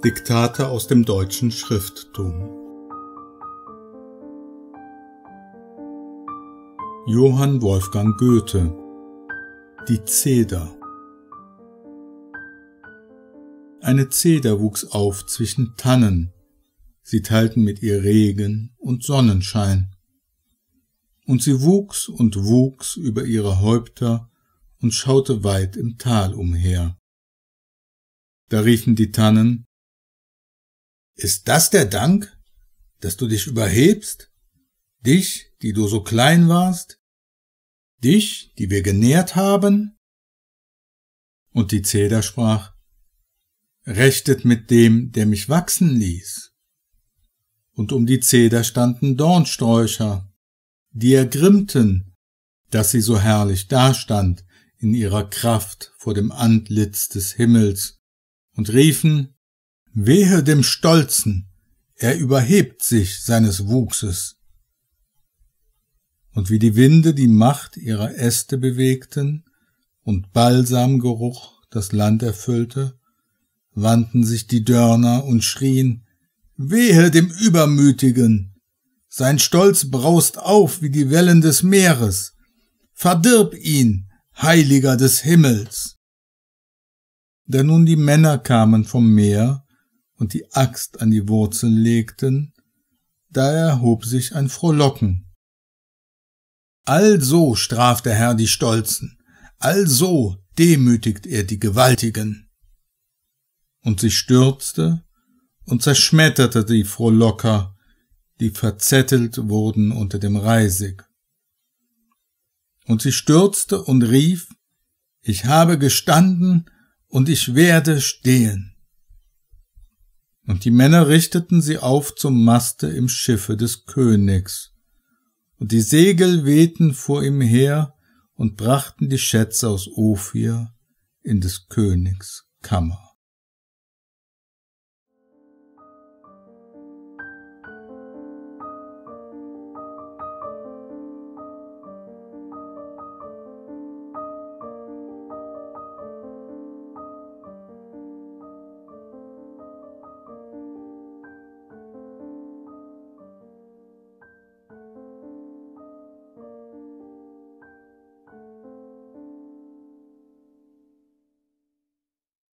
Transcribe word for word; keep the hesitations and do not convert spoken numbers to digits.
Diktate aus dem deutschen Schrifttum. Johann Wolfgang Goethe. Die Zeder. Eine Zeder wuchs auf zwischen Tannen, sie teilten mit ihr Regen und Sonnenschein. Und sie wuchs und wuchs über ihre Häupter und schaute weit im Tal umher. Da riefen die Tannen: Ist das der Dank, dass du dich überhebst? Dich, die du so klein warst? Dich, die wir genährt haben? Und die Zeder sprach: Rechtet mit dem, der mich wachsen ließ. Und um die Zeder standen Dornsträucher, die ergrimmten, dass sie so herrlich dastand in ihrer Kraft vor dem Antlitz des Himmels, und riefen: Wehe dem Stolzen, er überhebt sich seines Wuchses. Und wie die Winde die Macht ihrer Äste bewegten und Balsamgeruch das Land erfüllte, wandten sich die Dörner und schrien: Wehe dem Übermütigen, sein Stolz braust auf wie die Wellen des Meeres, verdirb ihn, Heiliger des Himmels. Da nun die Männer kamen vom Meer und die Axt an die Wurzeln legten, da erhob sich ein Frohlocken. Also straft der Herr die Stolzen, also demütigt er die Gewaltigen. Und sie stürzte und zerschmetterte die Frohlocker, die verzettelt wurden unter dem Reisig. Und sie stürzte und rief: Ich habe gestanden und ich werde stehen. Und die Männer richteten sie auf zum Maste im Schiffe des Königs, und die Segel wehten vor ihm her und brachten die Schätze aus Ophir in des Königs Kammer.